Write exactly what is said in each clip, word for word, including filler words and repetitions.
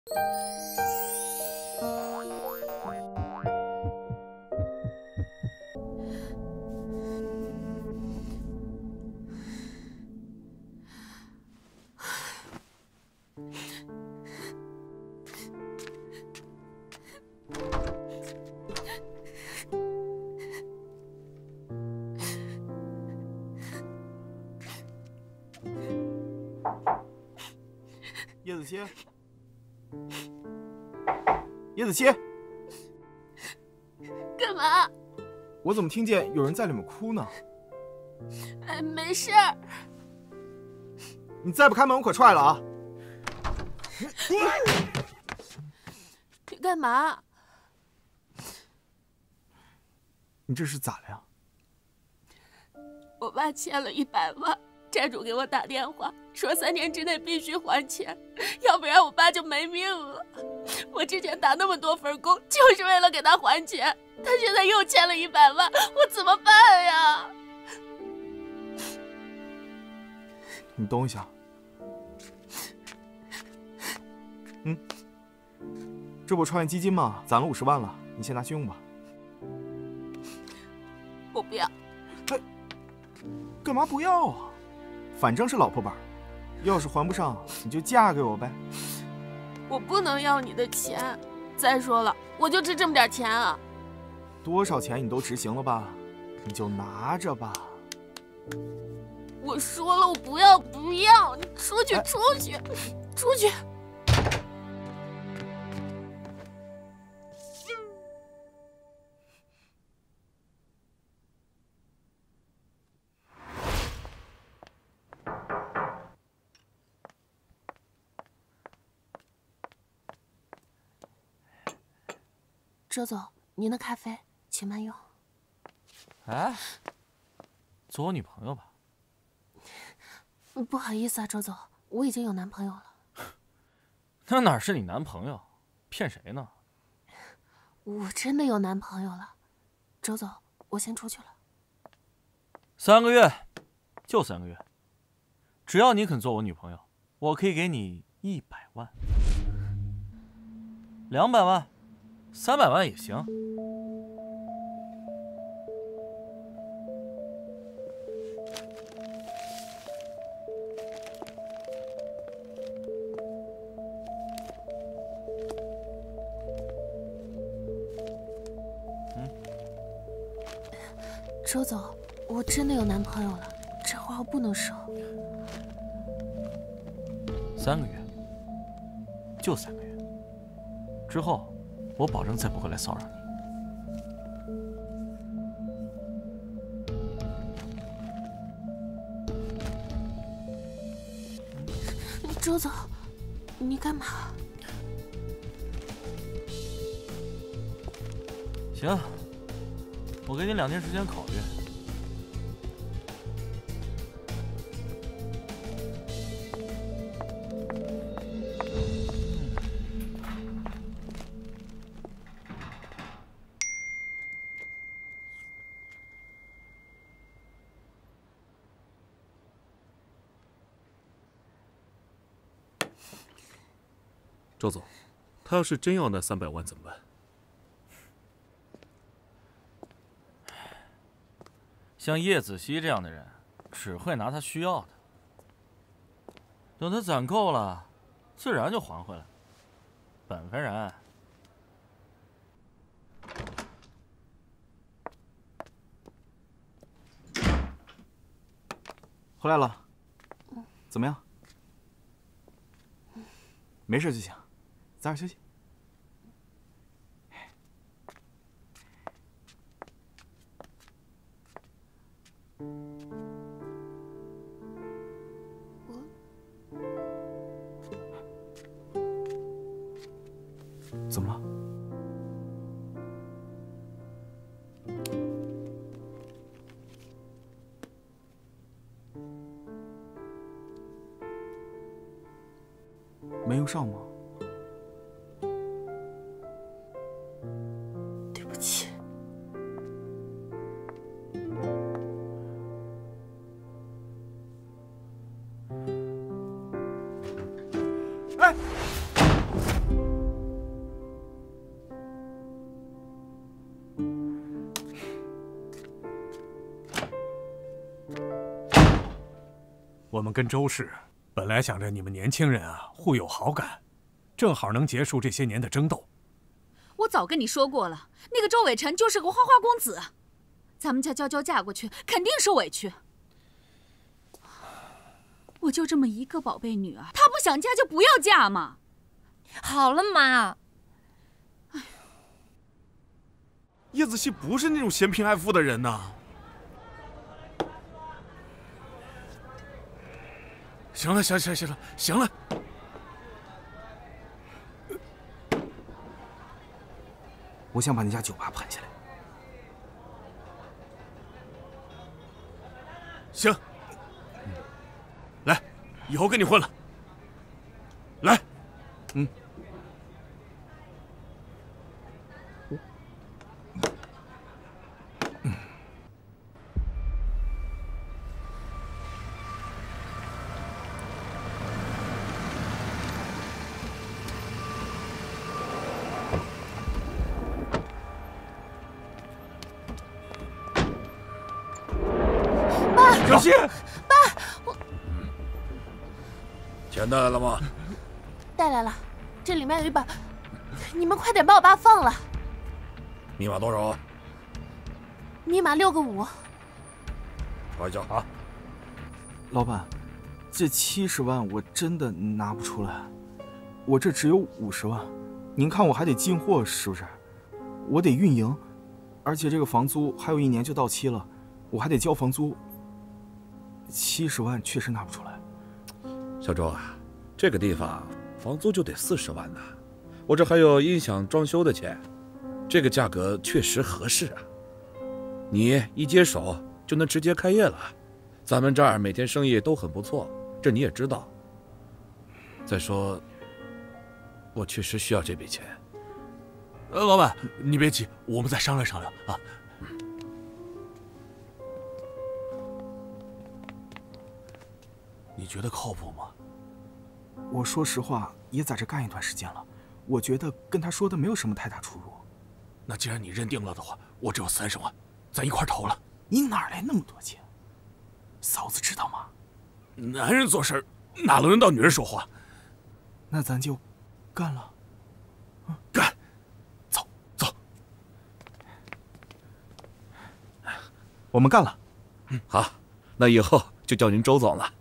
叶子期，叶子期， 干嘛？ 我怎么听见有人在里面哭呢？ 哎，没事儿。 你再不开门，我可踹了啊！ 你干嘛？ 你这是咋了呀？ 我爸欠了一百万，债主给我打电话说三年之内必须还钱，要不然我爸就没命了。我之前打那么多份工，就是为了给他还钱，他现在又欠了一百万，我怎么办呀？ 你等我一下。嗯，这不创业基金吗？攒了五十万了，你先拿去用吧。 我不要。 哎，干嘛不要啊？反正是老婆本，要是还不上，你就嫁给我呗。 我不能要你的钱。再说了，我就值这么点钱啊。 多少钱你都执行了吧？你就拿着吧。 我说了，我不要，不要！你出去， 哎、 出去，出去！周总，您的咖啡，请慢用。 哎，做我女朋友吧。 不好意思啊，周总，我已经有男朋友了。 那哪是你男朋友？骗谁呢？ 我真的有男朋友了。周总，我先出去了。 三个月，就三个月。只要你肯做我女朋友，我可以给你一百万、两百万、三百万也行。 周总，我真的有男朋友了，这话我不能说。 三个月，就三个月，之后我保证再不会来骚扰你。周总，你干嘛？ 行，我给你两天时间考虑。 周总，他要是真要那三百万怎么办？ 像叶子熙这样的人，只会拿他需要的，等他攒够了，自然就还回来。本分人。 回来了，怎么样？没事就行，早点休息。怎么了？没用上吗？ 对不起。 哎！ 我们跟周氏本来想着你们年轻人啊互有好感，正好能结束这些年的争斗。 我早跟你说过了，那个周伟晨就是个花花公子，咱们家娇娇嫁过去肯定受委屈。我就这么一个宝贝女儿，她不想嫁就不要嫁嘛。 好了，妈。 叶子熙不是那种嫌贫爱富的人呐。行了，行行行了，行了。我想把那家酒吧盘下来。行，来，以后跟你混了。来，嗯。小心！ 爸，我钱带来了吗？ 带来了，这里面有一本，你们快点把我爸放了。 密码多少？ 密码六个五。 查一下啊。 老板，这七十万我真的拿不出来，我这只有五十万，您看我还得进货是不是？我得运营，而且这个房租还有一年就到期了，我还得交房租。七十万确实拿不出来。 小周啊，这个地方房租就得四十万呢，我这还有音响装修的钱，这个价格确实合适啊。你一接手就能直接开业了，咱们这儿每天生意都很不错，这你也知道。再说，我确实需要这笔钱。 呃，老板，你别急，我们再商量商量啊。你觉得靠谱吗？我说实话，也在这干一段时间了，我觉得跟他说的没有什么太大出入。那既然你认定了的话，我只有三十万，咱一块投了。你哪来那么多钱？嫂子知道吗？男人做事哪轮到女人说话？那咱就干了。嗯，干！走走，我们干了。 嗯，好，那以后就叫您周总了。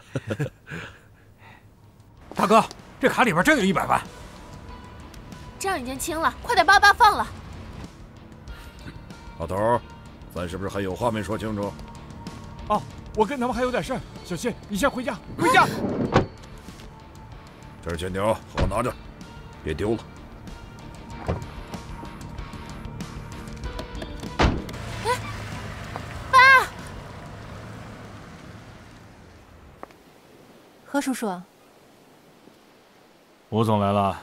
大哥，这卡里边真有一百万。 账已经清了，快点把我爸放了。 老头，咱是不是还有话没说清楚？ 哦，我跟他们还有点事儿，小谢，你先回家，回家。 这是欠条，好拿着，别丢了。 哎，爸！ 何叔叔， 吴总来了。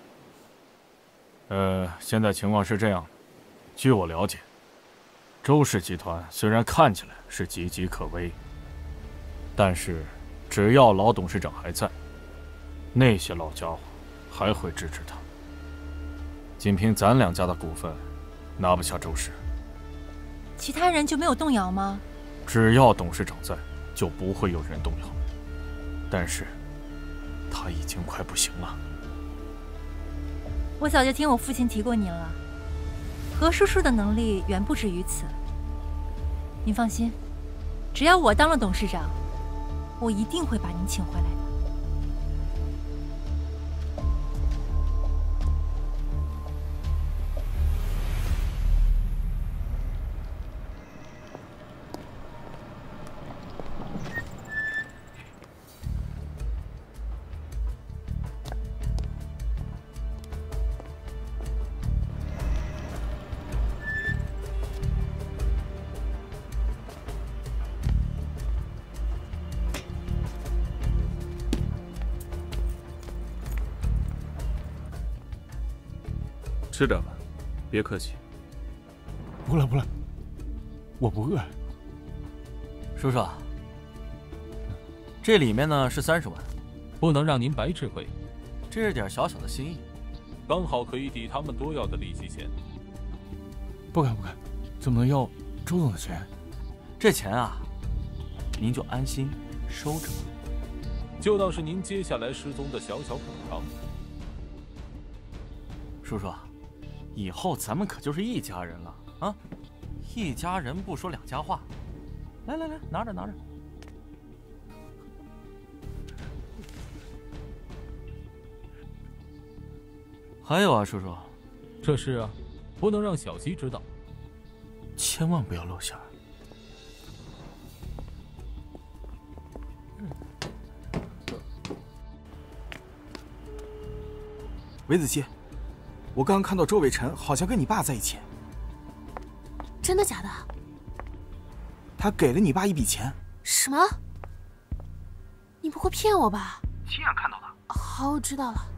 呃，现在情况是这样，据我了解，周氏集团虽然看起来是岌岌可危，但是只要老董事长还在，那些老家伙还会支持他。仅凭咱两家的股份，拿不下周氏。 其他人就没有动摇吗？ 只要董事长在，就不会有人动摇。但是，他已经快不行了。 我早就听我父亲提过您了，何叔叔的能力远不止于此。您放心，只要我当了董事长，我一定会把您请回来的。 吃点吧，别客气。 不了不了，我不饿。 叔叔，这里面呢是三十万， 不能让您白吃亏。 这是点小小的心意， 刚好可以抵他们多要的利息钱。 不敢不敢，怎么能要周总的钱？ 这钱啊，您就安心收着吧， 就当是您接下来失踪的小小补偿。 叔叔，以后咱们可就是一家人了啊！一家人不说两家话。来来来，拿着拿着。还有啊，叔叔， 这事啊，不能让小溪知道， 千万不要露馅儿。 韦子熙，我刚刚看到周伟晨好像跟你爸在一起。 真的假的？ 他给了你爸一笔钱。 什么？你不会骗我吧？ 亲眼看到的。 好，我知道了。